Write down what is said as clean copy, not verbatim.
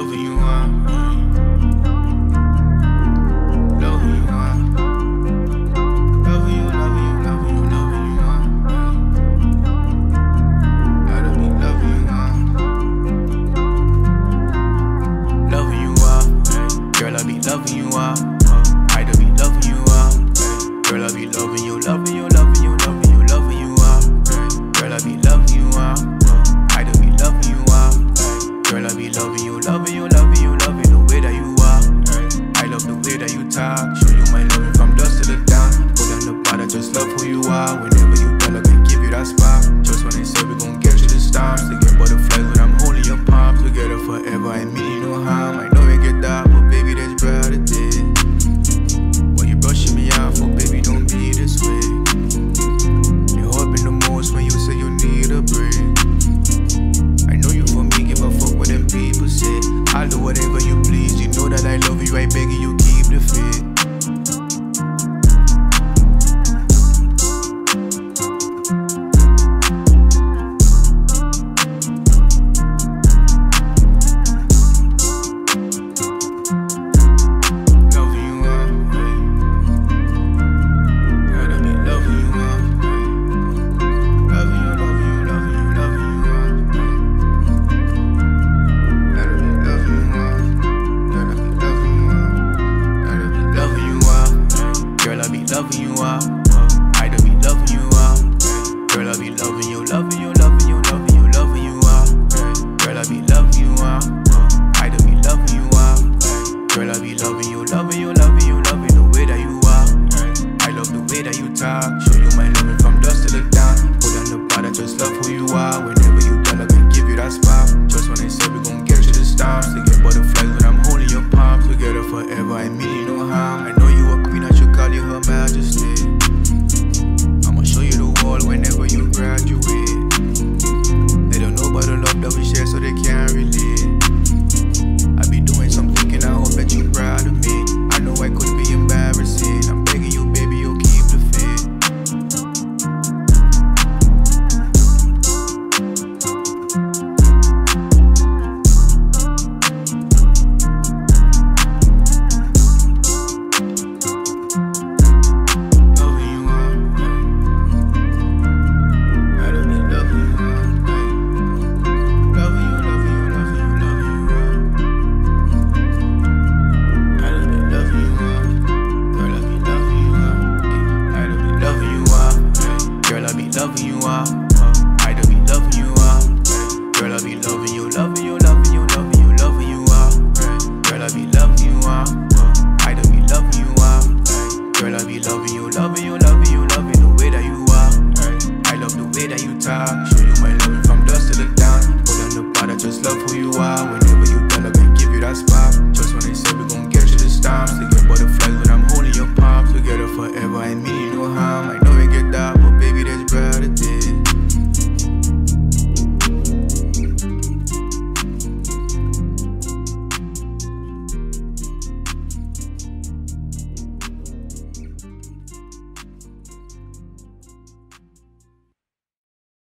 loving you are. Loving you are. Loving you, loving you, loving you, loving you are. Gotta be loving you are. Loving you are. Girl, I be loving you are. I do be loving you are. Girl, I be loving you, loving you, loving you, loving you, loving you are. Girl, I be loving you are. I do be loving you are. Girl, I be loving you, loving you, loving you, loving the way that you are. I love the way that you talk. Show you my loving from dusk to the dawn. Go down the bar, I just love who you are. Whenever you done, I can give you that spot. Just when they say we gon' get you the stars. They get butterflies when I'm holding your palms. Together forever, I mean you no harm. I know we get that, but baby, there's brighter days. When you brushing me off, oh baby, don't be this way. You're hoping the most when you say you need a break. I know you for me, give a fuck what them people say. I'll do whatever you please. You know that I love you, I beg you.